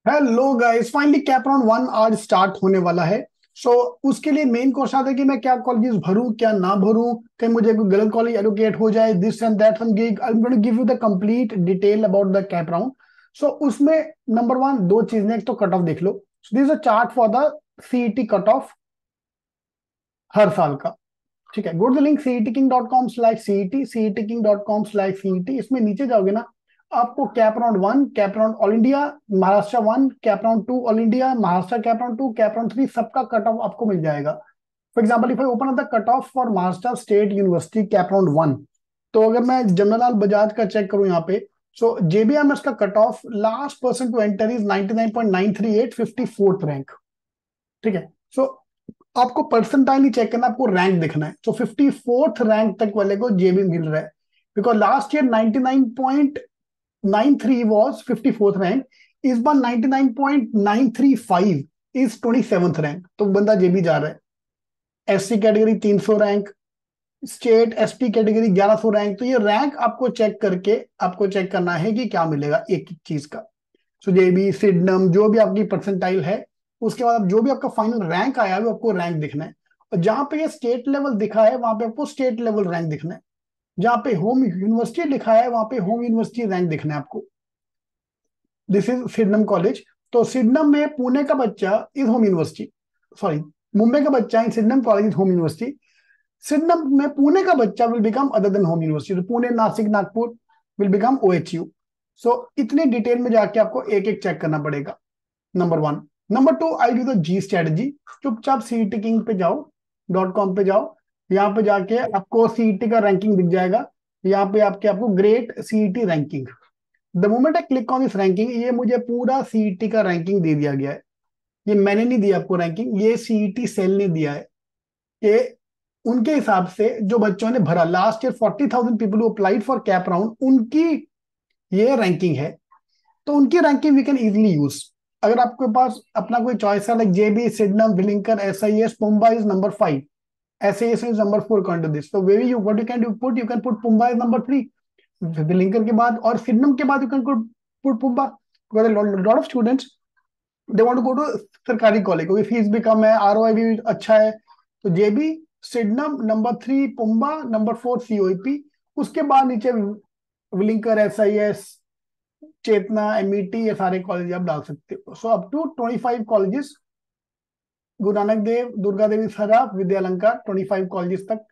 Hello guys, finally CAP round 1 आज start होने वाला है। उसके लिए मेन क्वेश्चन आता है कि मैं क्या कॉलेजेस भरूं क्या ना भरूं, कहीं मुझे कोई गलत कॉलेज एलोकेट हो जाए, this and that. I am going to give you the complete detail about the CAP round. उसमें नंबर वन दो चीजें, एक तो कट ऑफ देख लो। This a chart for the CET cut off हर साल का। ठीक है, go to the link cetking.com/CET, cetking.com/CET। इसमें नीचे जाओगे ना, आपको CAP round 1, CAP round all India Maharashtra 1, CAP round 2 all India Maharashtra, CAP round 2, CAP round 3 सबका कट ऑफ आपको मिल जाएगा। For example if I open the cut off for Maharashtra state university CAP round 1, तो अगर मैं जमनालाल बजाज का चेक करूं यहाँ पे, जेबीएमएस का cut off last person to enter is 99.938, 54th rank. ठीक है। सो आपको परसेंटाइल नहीं चेक करना, आपको रैंक देखना है। 54th रैंक तक वाले को जेबी मिल रहा है, because last year 99.93 was 54th rank. इस बार 99.935 इज 27th रैंक, तो बंदा जेबी जा रहा है। SC category 300 rank, state ST category 1100 rank. तो ये रैंक आपको चेक करके आपको चेक करना है कि क्या मिलेगा एक एक चीज का। जेबी सिडनम जो भी आपकी परसेंटाइल है, उसके बाद जो भी आपका फाइनल रैंक आया है वो आपको रैंक दिखना है। और जहां पे ये स्टेट लेवल दिखा है वहां पे आपको स्टेट लेवल रैंक दिखना है। जहां पे होम यूनिवर्सिटी लिखा है वहां पे होम यूनिवर्सिटी रैंक दिखना है आपको। This is Sydenham college. तो सिडनम में पुणे का बच्चा is home university, sorry Mumbai का बच्चा in Sydenham college is home university. Sydenham में पुणे का बच्चा will become other than home university, तो Pune Nashik Nagpur will become OHU। इतने डिटेल में जाके आपको एक एक चेक करना पड़ेगा, number one. Number two, I do the G strategy. चुपचाप सीईटी किंग पे जाओ, .com पे जाओ। यहाँ पे जाके आपको सीईटी का रैंकिंग दिख जाएगा। यहाँ पे आपको great CET ranking. The moment I click on this ranking, ये मुझे पूरा सीईटी का रैंकिंग दे दिया गया है। ये मैंने नहीं दिया आपको रैंकिंग, ये सीईटी सेल ने दिया है। ये उनके हिसाब से जो बच्चों ने भरा last year, 40,000 people applied for CAP round, उनकी ये रैंकिंग है। तो उनकी ranking we can easily use. अगर आपके पास अपना कोई चॉइस है, like JB Sydenham Welingkar SIS PUMBA is number 5, SIS is number 4 according to this. तो way you what you can put PUMBA is number 3, Welingkar के बाद और सिडनम के बाद you can put PUMBA. Lot of students they want to go to सरकारी college, क्योंकि fees भी कम है, ROI भी अच्छा है। तो JB Sydenham number 3 PUMBA, number 4 COEP। उसके बाद नीचे विलिंकर SIS चेतना MET, ये सारे कॉलेज आप डाल सकते हो। Up to 25 colleges, Guru Nanak Dev, Durga Devi सरा, विद्या अलंकार, 25 कॉलेजेस तक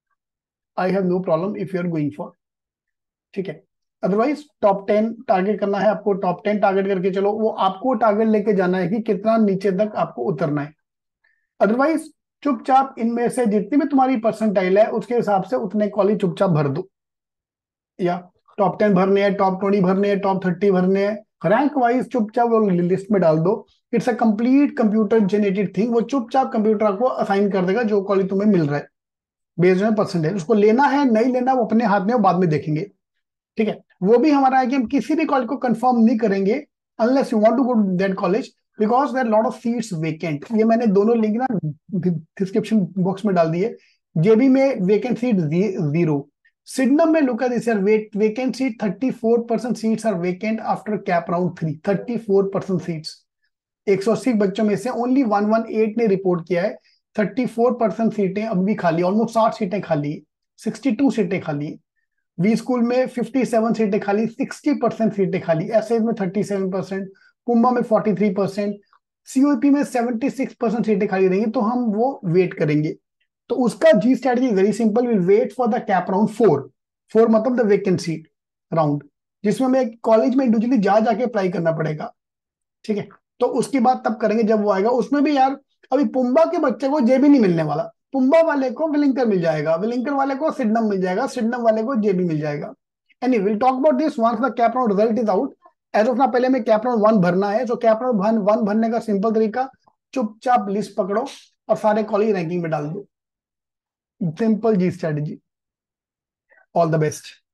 I have no problem if you are going for. ठीक है। अदरवाइज टॉप 10 टारगेट करना है आपको, टॉप 10 टारगेट करके चलो। वो आपको टारगेट लेके जाना है कि कितना नीचे तक आपको उतरना है। अदरवाइज चुपचाप इनमें से जितनी भी तुम्हारी परसेंटाइल है उसके हिसाब से उतने कॉलेज चुपचाप भर दो। या टॉप 10 भरने हैं, टॉप 20 भरने हैं, टॉप 30 भरने हैं, रैंक वाइज चुपचाप वो लिस्ट में डाल दो। It's a complete computer generated thing. वो चुपचाप कंप्यूटर आपको असाइन कर देगा जो कॉलेज तुम्हें मिल रहा है बेस्ड ऑन परसेंटेज। उसको लेना है नहीं लेना वो अपने हाथ में, वो बाद में देखेंगे। ठीक है। वो भी हमारा है कि हम किसी भी कॉलेज को कंफर्म नहीं करेंगे unless you want to go to that college, because there lot of seats vacant. ये मैंने दोनों लिंक ना डिस्क्रिप्शन बॉक्स में डाल दिए। जेबी में वेकेंट सीट 0। सिडनम में look at this, vacant seat 34% seats are vacant after CAP round 3। 34% seats, 180 बच्चों में से ओनली 118 ने रिपोर्ट किया है। 34% सीटें अब भी खाली, ऑलमोस्ट 60 सीटें खाली, 62 सीटें खाली। वी स्कूल में 57 सीटें खाली, 60% सीटें खाली। एसएस में 37%, पुम्बा में 43%, COP में 76% सीटें खाली रहेंगी। तो हम वो वेट करेंगे। तो उसका G strategy very simple, will wait for the CAP round 4। 4 मतलब द वेकेंट सीट राउंड, जिसमें हमें कॉलेज में इंडिविजुअली जा जाके अप्लाई करना पड़ेगा। ठीक है। तो उसकी बात तब करेंगे जब वो आएगा। उसमें भी यार अभी पुम्बा के बच्चे को जेबी नहीं मिलने वाला, पुम्बा वाले को विलिंकर मिल जाएगा, विलिंकर वाले को सिडनम मिल जाएगा, सिडनम वाले को जेबी मिल जाएगा। Any will talk about this once the CAP round result is out. As of ना पहले में कैप राउंड 1 भरना है। कैप राउंड 1 भरने का सिंपल तरीका, चुपचाप लिस्ट पकड़ो और सारे कॉलेज रैंकिंग में डाल दो। Simple G strategy. All the best.